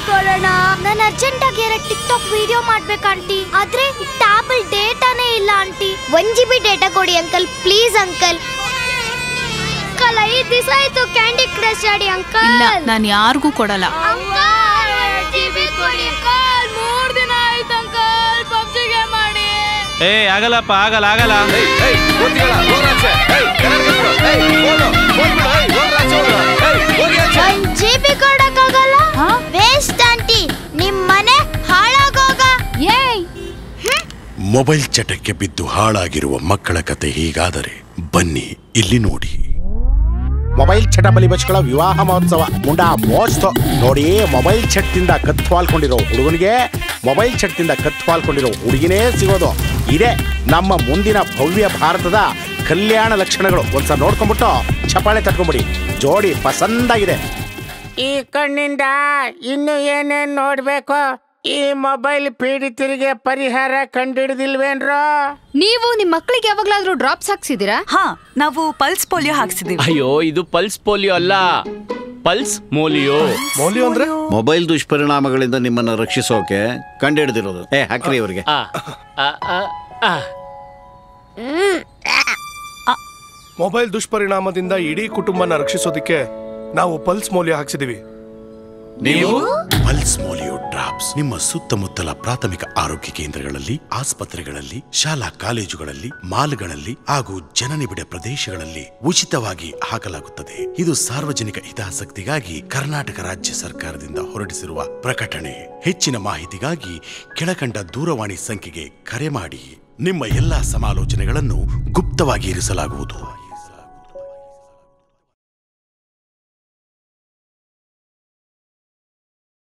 ಕೊಡೋಣ. ನಾನು ಅರ್ಜೆಂಟ್ ಆಗಿ 2 ಟಿಕ್ಟಾಕ್ ವಿಡಿಯೋ ಮಾಡ್ಬೇಕು ಆಂಟಿ. ಆದ್ರೆ ಟ್ಯಾಬಲ್ ಡೇಟಾನೇ ಇಲ್ಲ ಆಂಟಿ. 1 GB ಡೇಟಾ ಕೊಡಿ ಅಂಕಲ್, ಪ್ಲೀಸ್ ಅಂಕಲ್. ಅಂಕಲ್ 5 ದಿವಸ ಆಯ್ತು ಕ್ಯಾಂಡಿ ಕ್ರಶ್ ಆಡಿ ಅಂಕಲ್. ಇಲ್ಲ, ನಾನು ಯಾರಿಗೂ ಕೊಡಲ್ಲ. ಅಂಕಲ್ 2 GB ಕೊಡಿ ಅಂಕಲ್. 3 ದಿನ ಆಯ್ತು ಅಂಕಲ್ ಪಬ್ಜಿ ಗೇಮ್ ಮಾಡಿ. ಆಗಲ್ಲಪ್ಪ, ಆಗಲ್ಲ. 1 GB ಕೊಡಕ್ಕಾಗಲ್ಲ. ವೇಸ್ಟ್ ಆಂಟಿ, ನಿಮ್ ಮನೆ ಹಾಳಾಗೋಗ. ಮೊಬೈಲ್ ಚಟಕ್ಕೆ ಬಿದ್ದು ಹಾಳಾಗಿರುವ ಮಕ್ಕಳ ಕತೆ ಹೀಗಾದರೆ ಬನ್ನಿ ಇಲ್ಲಿ ನೋಡಿ. ಮೊಬೈಲ್ ಚಟ ಬಲಿ ಬಚ್ಗಳ ವಿವಾಹ ಮಹೋತ್ಸವ ಮುಂಡಾ ಮೋಜ್ತೋ ನೋಡಿ. ಮೊಬೈಲ್ ಚಟ್ದಿಂದ ಕತ್ವಾಲ್ಕೊಂಡಿರೋ ಹುಡುಗನಿಗೆ ಮೊಬೈಲ್ ಚಟ್ದಿಂದ ಕತ್ವಾಲ್ಕೊಂಡಿರೋ ಹುಡುಗಿನೇ ಸಿಗೋದು. ಇದೇ ನಮ್ಮ ಮುಂದಿನ ಭವ್ಯ ಭಾರತದ ಕಲ್ಯಾಣ ಲಕ್ಷಣಗಳು. ಒಂದ್ಸಲ ನೋಡ್ಕೊಂಡ್ಬಿಟ್ಟು ಚಪಾಳೆ ತಟ್ಕೊಂಡ್ಬಿಡಿ. ಜೋಡಿ ಪಸಂದಾಗಿದೆ. ಈ ಕಣ್ಣಿಂದ ಇನ್ನು ಏನೇನ್ ನೋಡ್ಬೇಕು? ಈ ಮೊಬೈಲ್ ಪೀಡಿತರಿಗೆ ಪರಿಹಾರ ಕಂಡಿಡಿದಿಲ್ವೇನ್ರೋ? ನೀವು ನಿಮ್ಮ ಮಕ್ಕಳಿಗೆ ಯಾವಾಗ್ಲಾದ್ರೂ ಡ್ರಾಪ್ಸ್ ಹಾಕ್ಸಿದೀರಾ? ಹಾ, ನಾವು ಪಲ್ಸ್ ಪೋಲಿಯೋ ಹಾಕ್ಸಿದೀವಿ. ಅಯ್ಯೋ, ಇದು ಪಲ್ಸ್ ಪೋಲಿಯೋ ಅಲ್ಲ, ಪಲ್ಸ್ ಮೋಲಿಯೋ. ಮೋಲಿಯೋ ಅಂದ್ರೆ ಮೊಬೈಲ್ ದುಷ್ಪರಿಣಾಮಗಳಿಂದ ನಿಮ್ಮನ್ನ ರಕ್ಷಿಸೋಕೆ ಕಂಡುಹಿಡಿದಿರೋದು. ಹಾಕ್ರಿ ಅವರಿಗೆ. ಮೊಬೈಲ್ ದುಷ್ಪರಿಣಾಮದಿಂದ ಇಡೀ ಕುಟುಂಬನ ರಕ್ಷಿಸೋದಕ್ಕೆ ನಾವು ಪಲ್ಸ್ ಮೋಲಿಯೋ ಹಾಕ್ಸಿದೀವಿ. ನೀವು ಪಲ್ಸ್ ಮೋಲಿಯೋ ಡ್ರಾಪ್ಸ್ ನಿಮ್ಮ ಸುತ್ತಮುತ್ತಲ ಪ್ರಾಥಮಿಕ ಆರೋಗ್ಯ ಕೇಂದ್ರಗಳಲ್ಲಿ, ಆಸ್ಪತ್ರೆಗಳಲ್ಲಿ, ಶಾಲಾ ಕಾಲೇಜುಗಳಲ್ಲಿ, ಮಾಲ್ಗಳಲ್ಲಿ ಹಾಗೂ ಜನನಿಬಿಡ ಪ್ರದೇಶಗಳಲ್ಲಿ ಉಚಿತವಾಗಿ ಹಾಕಲಾಗುತ್ತದೆ. ಇದು ಸಾರ್ವಜನಿಕ ಹಿತಾಸಕ್ತಿಗಾಗಿ ಕರ್ನಾಟಕ ರಾಜ್ಯ ಸರ್ಕಾರದಿಂದ ಹೊರಡಿಸಿರುವ ಪ್ರಕಟಣೆ. ಹೆಚ್ಚಿನ ಮಾಹಿತಿಗಾಗಿ ಕೆಳಕಂಡ ದೂರವಾಣಿ ಸಂಖ್ಯೆಗೆ ಕರೆ ಮಾಡಿ. ನಿಮ್ಮ ಎಲ್ಲಾ ಸಮಾಲೋಚನೆಗಳನ್ನು ಗುಪ್ತವಾಗಿ ಇರಿಸಲಾಗುವುದು.